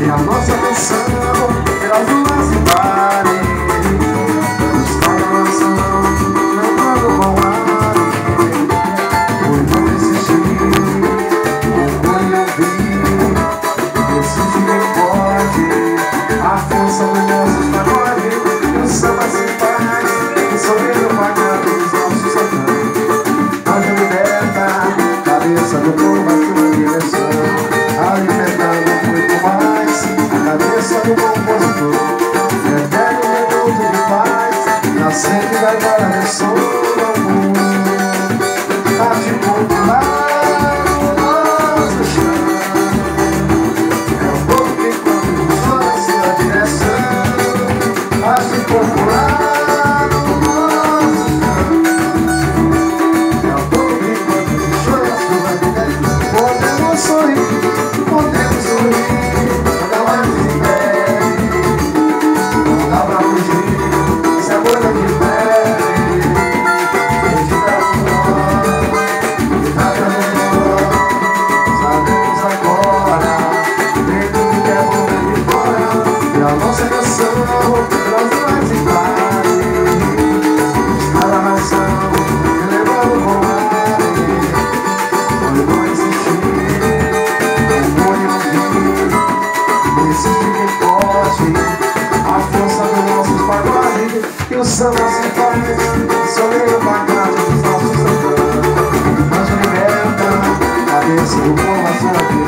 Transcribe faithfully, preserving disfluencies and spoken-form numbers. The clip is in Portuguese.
E a nossa canção pelas ruas e bares está dançando, lembrando bom ar. Por não desistir, orgulho ouvir, preciso que pode a força dos nossos pagodes. E o samba se faz, o sorriso pagado dos nossos sertões. Onde liberta, cabeça do povo a sua direção, alimentando muito mais a cabeça do compositor. Eterno minuto de paz, nascente da glória do som do mundo. Arte popular no nosso chão, é o povo que quando chora a sua direção. Arte popular no nosso chão, é o povo que quando chora a sua direção. Podemos sorrir, podemos sorrir, não é de pé, não dá pra fugir, isso é coisa de pele. Medida no nós, nada no nós, sabemos agora, dentro do que é bom vem de fora. E a nossa canção, pelas ruas e bares, está na nação, elevando o bom ar. Quando não existir, orgulho ouvir, existe quem pode a força dos nossos pagodes. E o samba se faz, soleiro pagado dos nossos sertões. Mas liberta, cabeça do povo a sua vida.